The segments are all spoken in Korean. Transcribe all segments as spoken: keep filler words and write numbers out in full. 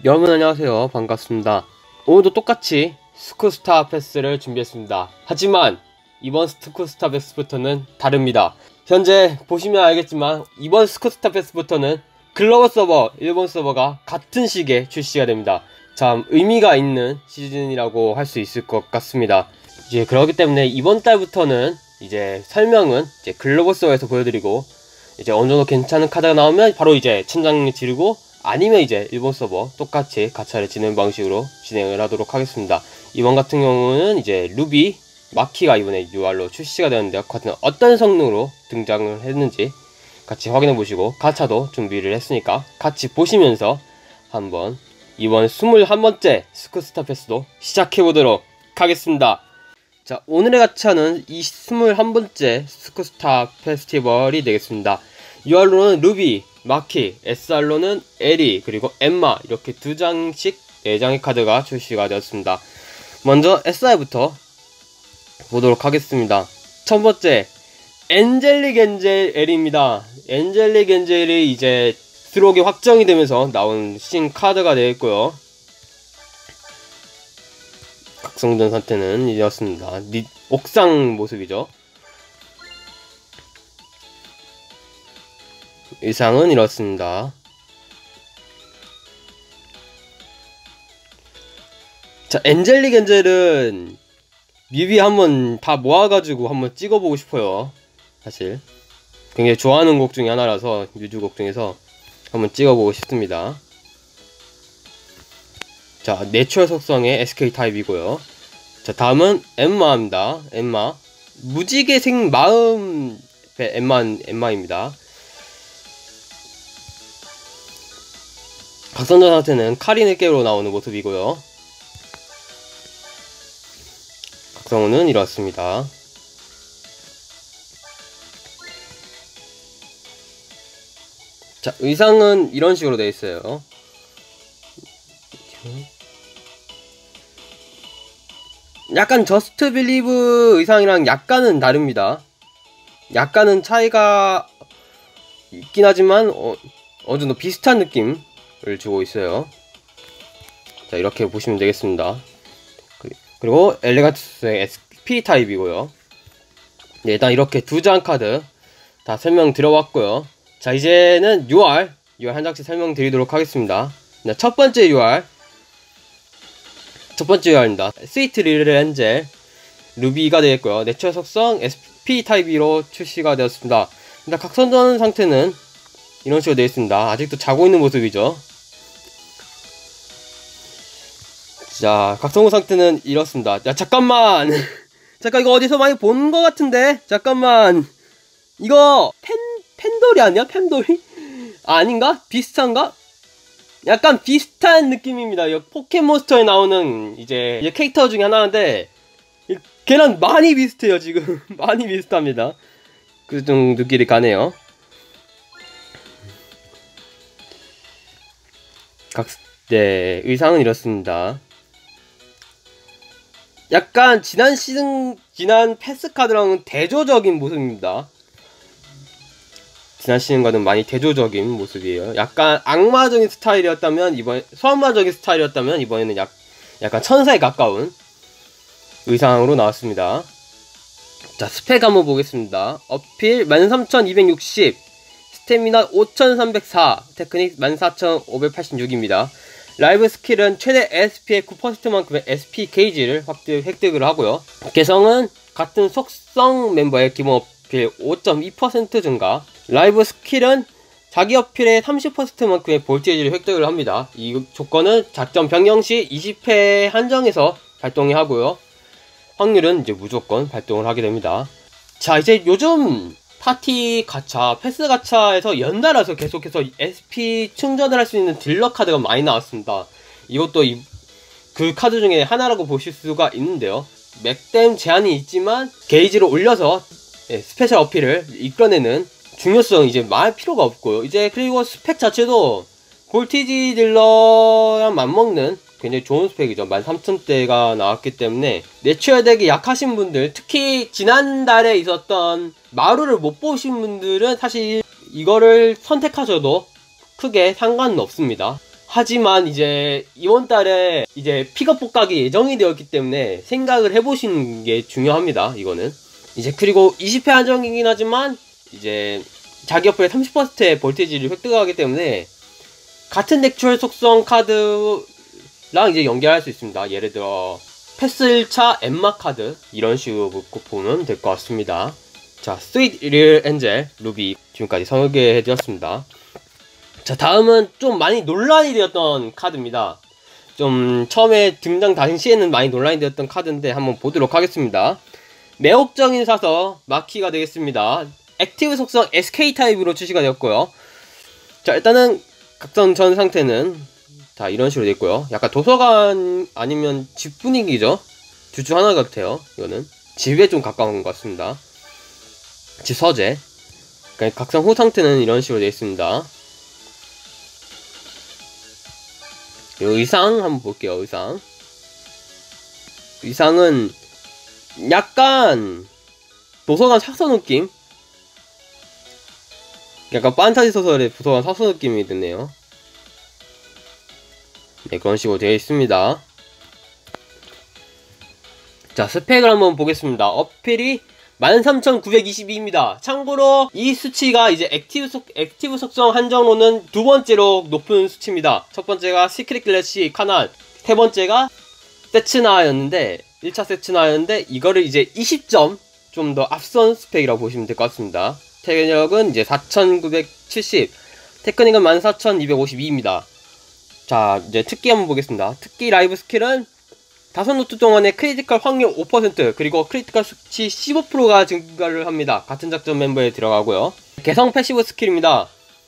여러분 안녕하세요. 반갑습니다. 오늘도 똑같이 스쿠스타 패스를 준비했습니다. 하지만 이번 스쿠스타 패스부터는 다릅니다. 현재 보시면 알겠지만 이번 스쿠스타 패스부터는 글로벌 서버, 일본 서버가 같은 시기에 출시가 됩니다. 참 의미가 있는 시즌이라고 할 수 있을 것 같습니다. 이제 그렇기 때문에 이번 달부터는 이제 설명은 이제 글로벌 서버에서 보여드리고, 이제 어느 정도 괜찮은 카드가 나오면 바로 이제 천장을 지르고, 아니면 이제 일본 서버 똑같이 가차를 지는 방식으로 진행을 하도록 하겠습니다. 이번 같은 경우는 이제 루비 마키가 이번에 유알로 출시가 되었는데요. 과연 어떤 성능으로 등장을 했는지 같이 확인해 보시고, 가차도 준비를 했으니까 같이 보시면서 한번 이번 스물한 번째 스쿠스타 패스도 시작해 보도록 하겠습니다. 자, 오늘의 가차는 이 스물한 번째 스쿠스타 페스티벌이 되겠습니다. 유알로는 루비, 마키, 에스알로는 에리, 그리고 엠마, 이렇게 두 장씩 네 장의 카드가 출시가 되었습니다. 먼저 에스알부터 보도록 하겠습니다. 첫 번째, 엔젤릭 엔젤 엘입니다. 엔젤릭 엔젤이 이제 수록이 확정이 되면서 나온 신 카드가 되겠고요. 각성전 상태는 이었습니다. 옥상 모습이죠. 의상은 이렇습니다. 자, 엔젤릭 엔젤은 뮤비 한번 다 모아가지고 한번 찍어보고 싶어요. 사실 굉장히 좋아하는 곡 중에 하나라서, 뮤즈곡 중에서 한번 찍어보고 싶습니다. 자, 내추럴 속성의 에스케이 타입이고요. 자, 다음은 엠마입니다. 엠마 무지개색 마음 엠마, 엠마입니다. 각성전 상태는 카린의 깨로 나오는 모습이고요. 각성은 이렇습니다. 자, 의상은 이런 식으로 되어 있어요. 약간 저스트 빌리브 의상이랑 약간은 다릅니다. 약간은 차이가 있긴 하지만 어, 어느 정도 비슷한 느낌을 주고 있어요. 자, 이렇게 보시면 되겠습니다. 그리고 엘레가투스의 에스피 타입이고요. 네, 일단 이렇게 두 장 카드 다 설명 드려왔고요. 자, 이제는 유알 유알 한 장씩 설명드리도록 하겠습니다. 네, 첫 번째 유알 첫 번째 유알입니다. 스위트 리를 엔젤 루비가 되겠고요. 내추럴 속성 에스피 타입으로 출시가 되었습니다. 일단 각성전 상태는 이런 식으로 되어 있습니다. 아직도 자고 있는 모습이죠. 자, 각성후 상태는 이렇습니다. 야, 잠깐만! 잠깐, 이거 어디서 많이 본 것 같은데? 잠깐만! 이거, 펜, 펜돌이 아니야? 펜돌이? 아, 아닌가? 비슷한가? 약간 비슷한 느낌입니다. 이 포켓몬스터에 나오는 이제, 이제 캐릭터 중에 하나인데, 걔랑 많이 비슷해요, 지금. 많이 비슷합니다. 그 정도끼리 가네요. 각, 네, 의상은 이렇습니다. 약간 지난 시즌, 지난 패스 카드랑은 대조적인 모습입니다. 지난 시즌과는 많이 대조적인 모습이에요. 약간 악마적인 스타일이었다면 이번 소환마적인 스타일이었다면 이번에는 약, 약간 천사에 가까운 의상으로 나왔습니다. 자, 스펙 한번 보겠습니다. 어필 만 삼천이백육십, 스태미나 오천삼백사, 테크닉 만 사천오백팔십육입니다. 라이브 스킬은 최대 에스피의 구 퍼센트만큼의 에스피 게이지를 획득을 하고요. 개성은 같은 속성 멤버의 기본 어필 오 점 이 퍼센트 증가. 라이브 스킬은 자기 어필의 삼십 퍼센트만큼의 볼티지를 획득을 합니다. 이 조건은 작전 변경 시 이십 회 한정해서 발동이 하고요. 확률은 이제 무조건 발동을 하게 됩니다. 자, 이제 요즘 파티 가차, 패스 가차에서 연달아서 계속해서 에스피 충전을 할 수 있는 딜러 카드가 많이 나왔습니다. 이것도 이, 그 카드 중에 하나라고 보실 수가 있는데요. 맥댐 제한이 있지만 게이지를 올려서 예, 스페셜 어필을 이끌어내는 중요성 이제 말 필요가 없고요. 이제 그리고 스펙 자체도 볼티지 딜러랑 맞먹는 굉장히 좋은 스펙이죠. 만 삼천대가 나왔기 때문에 내추럴 덱이 약하신 분들, 특히 지난달에 있었던 마루를 못 보신 분들은 사실 이거를 선택하셔도 크게 상관은 없습니다. 하지만 이제 이번 달에 이제 픽업 복각이 예정이 되었기 때문에 생각을 해보시는 게 중요합니다. 이거는 이제 그리고 이십 회 한정이긴 하지만 이제 자기 옆에 삼십 퍼센트의 볼테이지를 획득하기 때문에 같은 넥추얼 속성 카드랑 이제 연결할 수 있습니다. 예를 들어 패스 일 차 엠마 카드 이런 식으로 보면 될 것 같습니다. 자, 스윗 릴 엔젤 루비 지금까지 소개해드렸습니다. 자, 다음은 좀 많이 논란이 되었던 카드입니다. 좀 처음에 등장 당시에는 많이 논란이 되었던 카드인데 한번 보도록 하겠습니다. 매혹적인 사서 마키가 되겠습니다. 액티브 속성 에스케이 타입으로 출시가 되었고요. 자, 일단은 각성 전 상태는 다 이런 식으로 되어있고요. 약간 도서관 아니면 집 분위기죠. 둘 중 하나 같아요. 이거는 집에 좀 가까운 것 같습니다. 집 서재. 그러니까 각성 후 상태는 이런 식으로 되어있습니다. 의상 한번 볼게요. 의상 의상은 약간 도서관 사서 느낌? 약간 판타지 소설의 도서관 사서 느낌이 드네요. 네, 그런 식으로 되어 있습니다. 자, 스펙을 한번 보겠습니다. 어필이 만 삼천구백이십이입니다. 참고로 이 수치가 이제 액티브, 속, 액티브 속성 한정로는 두 번째로 높은 수치입니다. 첫 번째가 시크릿 글래시 카난, 세 번째가 세츠나였는데 일 차 세츠나였는데 이거를 이제 이십 점 좀 더 앞선 스펙이라고 보시면 될 것 같습니다. 체력은 이제 사천구백칠십, 테크닉은 만 사천이백오십이입니다. 자, 이제 특기 한번 보겠습니다. 특기 라이브 스킬은 다섯 노트 동안의 크리티컬 확률 오 퍼센트 그리고 크리티컬 수치 십오 퍼센트가 증가를 합니다. 같은 작전 멤버에 들어가고요. 개성 패시브 스킬입니다.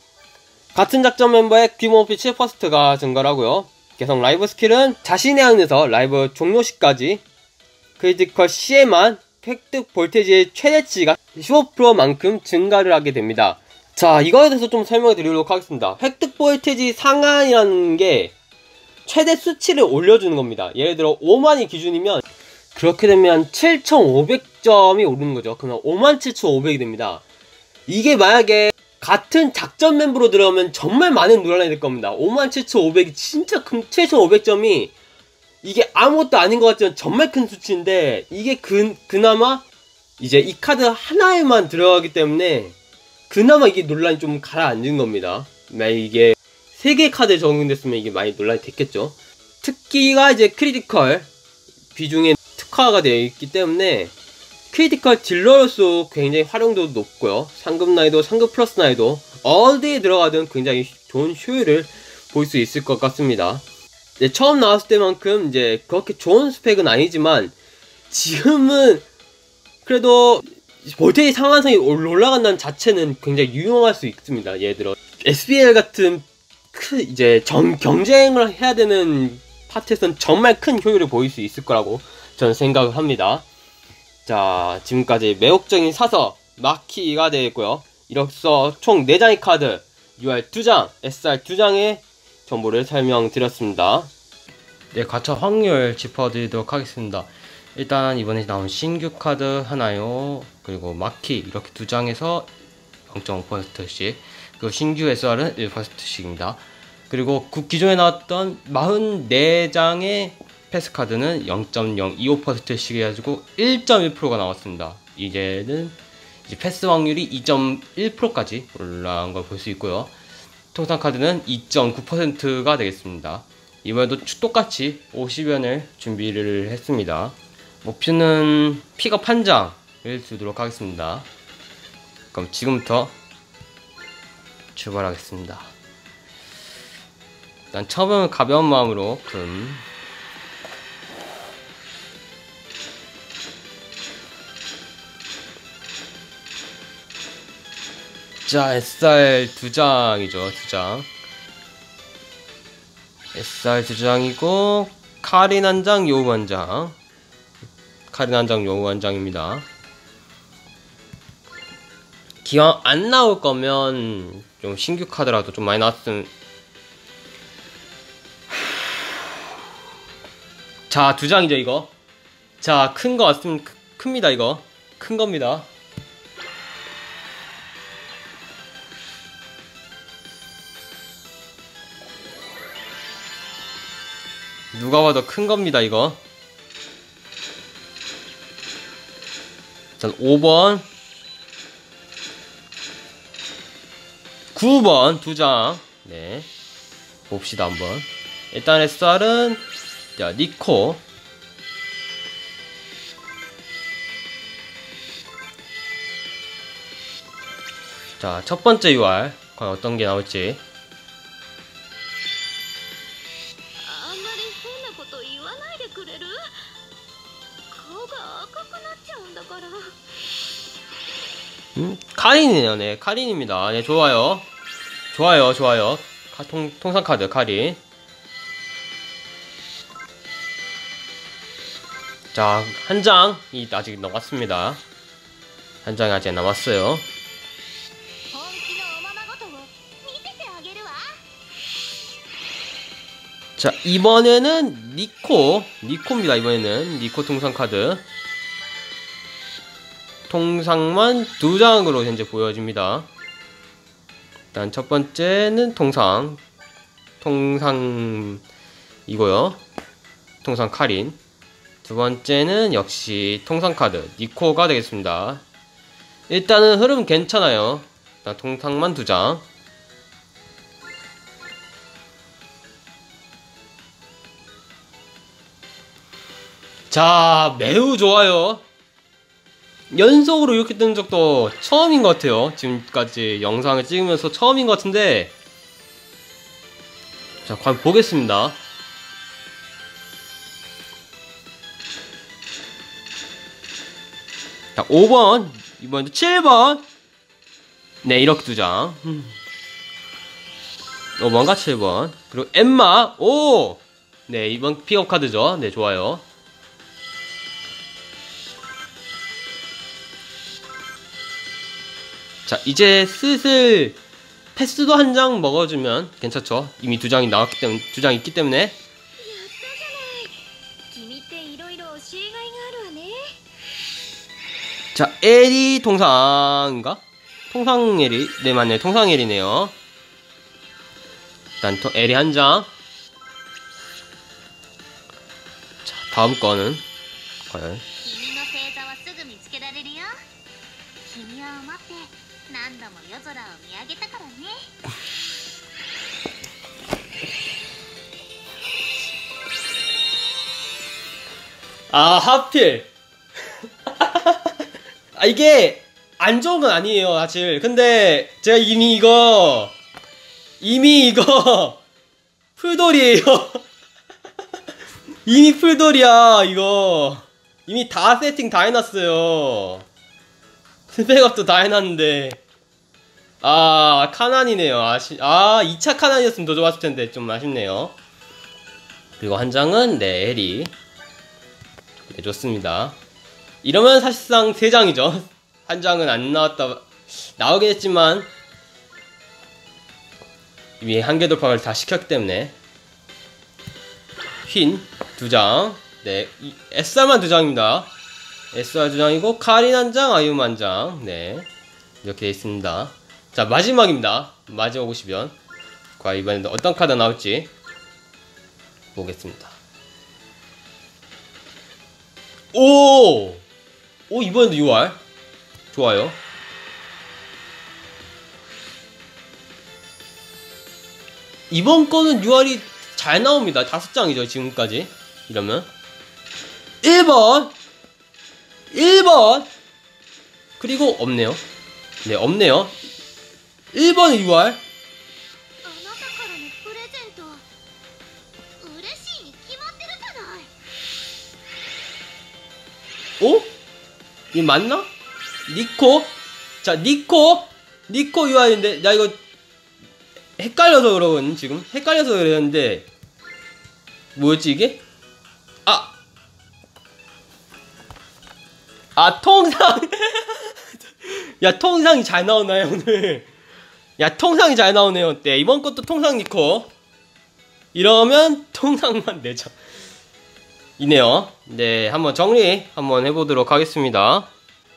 같은 작전 멤버의 규모 피 칠 퍼센트가 증가를 하고요. 개성 라이브 스킬은 자신의 안에서 라이브 종료 시까지 크리티컬 시에만 획득 볼테이지의 최대치가 십오 퍼센트만큼 증가를 하게 됩니다. 자, 이거에 대해서 좀 설명해 드리도록 하겠습니다. 획득 볼테이지 상한이라는 게 최대 수치를 올려주는 겁니다. 예를 들어 오만이 기준이면 그렇게 되면 칠천오백 점이 오르는 거죠. 그러면 오만 칠천오백이 됩니다. 이게 만약에 같은 작전 멤버로 들어가면 정말 많은 논란이 될 겁니다. 오만 칠천오백이 진짜 큰, 칠천오백 점이 이게 아무것도 아닌 것 같지만 정말 큰 수치인데 이게 그, 그나마 이제 이 카드 하나에만 들어가기 때문에 그나마 이게 논란이 좀 가라앉은 겁니다. 만약 이게 세 개 카드에 적용됐으면 이게 많이 논란이 됐겠죠. 특기가 이제 크리티컬 비중에 특화가 되어 있기 때문에 크리티컬 딜러로서 굉장히 활용도도 높고요. 상급 난이도, 상급 플러스 난이도 어디에 들어가든 굉장히 좋은 효율을 볼 수 있을 것 같습니다. 네, 처음 나왔을 때만큼 이제 그렇게 좋은 스펙은 아니지만 지금은 그래도 볼테이지 상한선이 올라간다는 자체는 굉장히 유용할 수 있습니다. 예를 들어 에스비엘 같은 큰 이제 정, 경쟁을 해야 되는 파트에서는 정말 큰 효율을 보일 수 있을 거라고 저는 생각을 합니다. 자, 지금까지 매혹적인 사서 마키가 되겠고요. 이로써 총 네 장의 카드, 유알 두 장, 에스알 두 장의 정보를 설명드렸습니다. 네, 가차 확률 짚어드리도록 하겠습니다. 일단 이번에 나온 신규 카드 하나요. 그리고 마키 이렇게 두 장에서 영 점 오 퍼센트씩, 그리고 신규 에스알은 일 퍼센트씩입니다. 그리고 그 기존에 나왔던 사십사 장의 패스카드는 영 점 영이오 퍼센트씩 해가지고 일 점 일 퍼센트가 나왔습니다. 이제는 이제 패스 확률이 이 점 일 퍼센트까지 올라간 걸 볼 수 있고요. 통상 카드는 이 점 구 퍼센트가 되겠습니다. 이번에도 똑같이 오십 연을 준비를 했습니다. 목표는 픽업 한 장을 주도록 하겠습니다. 그럼 지금부터 출발하겠습니다. 일단 처음은 가벼운 마음으로 금 자, 에스알 두 장이죠. 두 장 에스알 두 장이고 카린 한 장, 요우 한 장, 카린 한 장, 요우 한 장입니다. 기왕 안 나올 거면 좀 신규 카드라도 좀 많이 나왔으면. 자, 두 장이죠 이거. 자, 큰 거 왔으면 크, 큽니다 이거. 큰 겁니다. 누가 봐도 큰 겁니다, 이거. 일단 오 번, 구 번 두 장. 네. 봅시다, 한번. 일단 에스알은, 자, 니코. 자, 첫 번째 유알. 과연 어떤 게 나올지. あんまり変なこと言わないでくれる？顔が赤くなっちゃうんだから。 음? 카린이네요. 네, 카린입니다. 네, 좋아요. 좋아요, 좋아요. 카, 통, 통상 카드, 카린. 자, 한 장이 아직 남았습니다. 한 장이 아직 남았어요. 本気のおままごとを見せてあげるわ。 자, 이번에는 니코. 니코입니다, 이번에는. 니코 통상 카드. 통상만 두 장으로 현재 보여집니다. 일단 첫 번째는 통상. 통상, 이거요. 통상 카린. 두 번째는 역시 통상 카드. 니코가 되겠습니다. 일단은 흐름 괜찮아요. 일단 통상만 두 장. 자, 매우 좋아요. 연속으로 이렇게 뜨는 적도 처음인 것 같아요. 지금까지 영상을 찍으면서 처음인 것 같은데. 자, 과연 보겠습니다. 자, 오 번, 이번에도 칠 번. 네, 이렇게 두 장. 오 번과 칠 번. 그리고 엠마. 오! 네, 이번 픽업 카드죠. 네, 좋아요. 자, 이제 슬슬 패스도 한 장 먹어주면 괜찮죠? 이미 두 장이 나왔기 때문에, 두 장 있기 때문에. やったじゃない。君っていろいろ教えがいがあるわね。 자, 에리 통상인가? 통상 에리? 네, 맞네. 통상 에리네요. 일단 통, 에리 한 장. 자, 다음 거는 과연. 君の星座はすぐ見つけられるよ。君を待って何度も夜空を見上げたからね。 아, 하필. 아, 이게 안 좋은 건 아니에요, 사실. 근데 제가 이미 이거 이미 이거 풀돌이에요. 이미 풀돌이야, 이거. 이미 다 세팅 다 해놨어요. 스펙업도 다 해놨는데. 아, 카난이네요. 아시, 아, 이 차 카난이었으면 더 좋았을 텐데, 좀 아쉽네요. 그리고 한 장은, 네, 에리. 네, 좋습니다. 이러면 사실상 세 장이죠. 한 장은 안 나왔다, 나오긴 했지만, 이미 한계 돌파를 다 시켰기 때문에. 흰, 두 장. 네, 에스알만 두 장입니다. 에스알 두 장이고, 카린 한 장, 아이움 한 장. 네. 이렇게 되어 있습니다. 자, 마지막입니다. 마지막 오십 연. 과연 이번에는 어떤 카드 나올지 보겠습니다. 오! 오, 이번에도 유알. 좋아요. 이번 거는 유알이 잘 나옵니다. 다섯 장이죠, 지금까지. 이러면. 일 번! 일 번! 그리고 없네요. 네, 없네요. 일 번은 유알. あなたからのプレゼント嬉しいに決まってるじゃない。 어? 이 맞나? 니코? 자, 니코! 니코 유알인데, 나 이거 헷갈려서 그러거든, 지금. 헷갈려서 그랬는데, 뭐였지, 이게? 아! 아, 통상! 야, 통상이 잘 나오나요, 오늘? 야, 통상이 잘 나오네요. 네, 이번 것도 통상 니코. 이러면 통상만 네 장. 이네요. 네, 한번 정리 한번 해보도록 하겠습니다.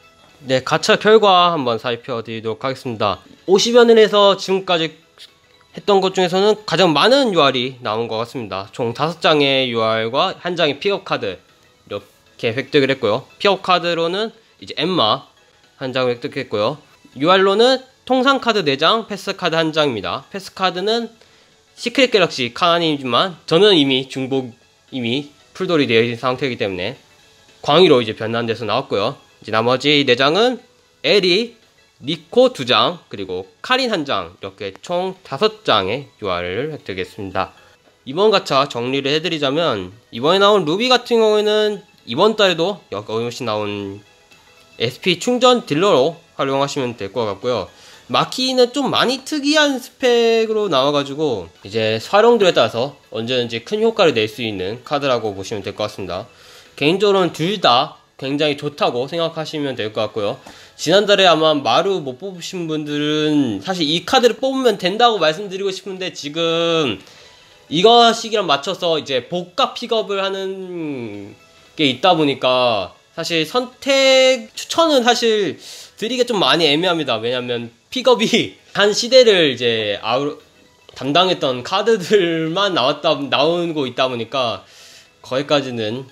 네, 가차 결과 한번 살펴드리도록 하겠습니다. 오십 연을 해서 지금까지 했던 것 중에서는 가장 많은 유알이 나온 것 같습니다. 총 다섯 장의 유알과 한 장의 픽업 카드 이렇게 획득을 했고요. 픽업 카드로는 이제 엠마 한 장을 획득했고요. 유알로는 통상 카드 네 장, 패스 카드 한 장입니다. 패스 카드는 시크릿 갤럭시 카나님이지만 저는 이미 중복 이미 풀돌이 되어 있는 상태이기 때문에 광위로 이제 변환돼서 나왔고요. 이제 나머지 네 장은 에리, 니코 두 장, 그리고 카린 한 장, 이렇게 총 다섯 장의 유알을 획득했습니다. 이번 가차 정리를 해드리자면 이번에 나온 루비 같은 경우에는 이번 달에도 어김없이 나온 에스피 충전 딜러로 활용하시면 될 것 같고요. 마키는 좀 많이 특이한 스펙으로 나와가지고 이제 활용도에 따라서 언제든지 큰 효과를 낼 수 있는 카드라고 보시면 될 것 같습니다. 개인적으로는 둘 다 굉장히 좋다고 생각하시면 될 것 같고요. 지난달에 아마 마루 못 뽑으신 분들은 사실 이 카드를 뽑으면 된다고 말씀드리고 싶은데 지금 이거 시기랑 맞춰서 이제 복각 픽업을 하는 게 있다 보니까 사실 선택 추천은 사실 드리기가 좀 많이 애매합니다. 왜냐면 픽업이 한 시대를 이제 아우 담당했던 카드들만 나왔다 나오고 있다 보니까 거기까지는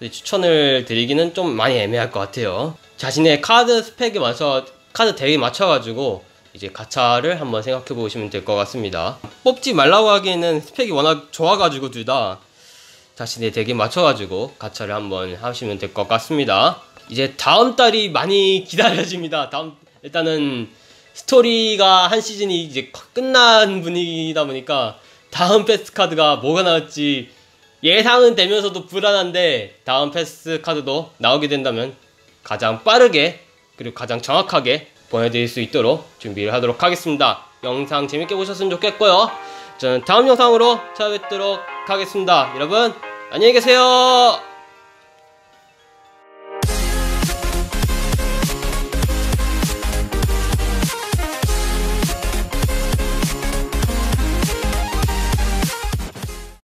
추천을 드리기는 좀 많이 애매할 것 같아요. 자신의 카드 스펙에 맞춰 카드 덱에 맞춰가지고 이제 가차를 한번 생각해 보시면 될 것 같습니다. 뽑지 말라고 하기에는 스펙이 워낙 좋아가지고 둘 다 자신의 덱에 맞춰가지고 가차를 한번 하시면 될 것 같습니다. 이제 다음 달이 많이 기다려집니다. 다음 일단은 스토리가 한 시즌이 이제 끝난 분위기다 보니까 다음 패스 카드가 뭐가 나올지 예상은 되면서도 불안한데 다음 패스 카드도 나오게 된다면 가장 빠르게 그리고 가장 정확하게 보내드릴 수 있도록 준비를 하도록 하겠습니다. 영상 재밌게 보셨으면 좋겠고요. 저는 다음 영상으로 찾아뵙도록 하겠습니다. 여러분 안녕히 계세요.